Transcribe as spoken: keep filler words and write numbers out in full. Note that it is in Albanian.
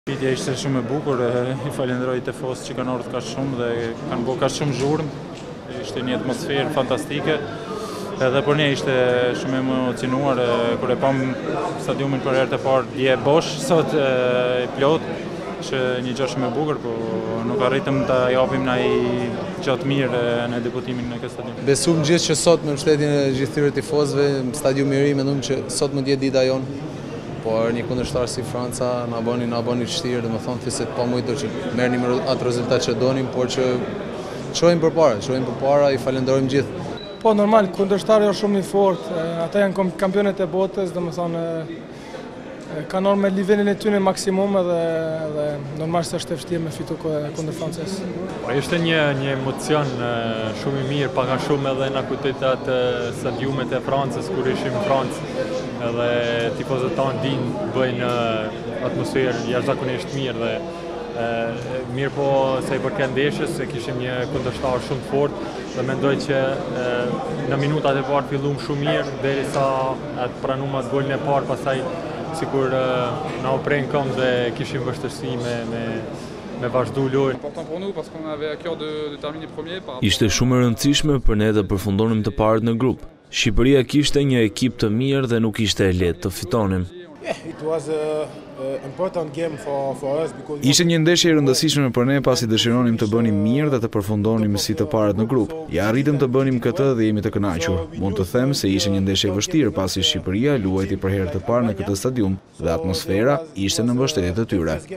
Pitja ishte shumë e bukur, i falenderoj tifozët që kanë ardhur kaq shumë dhe kanë bërë kaq shumë zhurmë. Ishte një atmosferë fantastike. Edhe për ne ishte shumë emocionuar kur e pam stadiumin për herë të parë dje bosh, sot e plot, që një gjë shumë e bukur, po nuk arritëm ta japim na i gjatë mirë në debutimin në këtë stadium. Besum gjithë që sot me mbështetjen e gjithë këtyre tifozëve, stadiumi i ri, mendojmë që sot mund të jetë dita jonë. Por një kundërshtar si Franca na bëni na bëni vështirë, domethënë fiset pa mujtë që merrnim atë rezultat që donim, por që shohim përpara, shohim përpara, i falenderojmë gjithë. Po normal, kundërshtari është shumë i fortë, ata janë kampionet e botës, domethënë kanë ardhur me nivelin e tyre maksimum edhe edhe normal se është e vështirë me fitu kundër Francës. Ishte një një emocion shumë i mirë, pak a shumë edhe na kujtoi atë stadiumet e Francës kur ishim në Francë. Edhe tifozët tanë dinë bëjnë atmosferë jashtëzakonisht mirë dhe e, mirë po sa i përket ndeshjes se kishim një kundërshtar shumë të fortë dhe mendoj që e, në minutat e parë fillum shumë mirë derisa atë pranuam atë golin e parë, pastaj sikur e, na u pren këmbë dhe kishim vështirësi me me me vazhdu lojën. Ishte shumë e rëndësishme për ne të përfundonim të parët në grup. Shqipëria kishte një ekip të mirë dhe nuk ishte e lehtë të fitonim. Ishte një ndeshje e rëndësishme për ne pasi dëshironim të bënim mirë dhe të përfundonim si të parët në grup. Ja arritëm të bënim këtë dhe jemi të kënaqur. Mund të them se ishte një ndeshje e vështirë pasi Shqipëria luajti për herë të parë në këtë stadium dhe atmosfera ishte në mbështetje të tyre.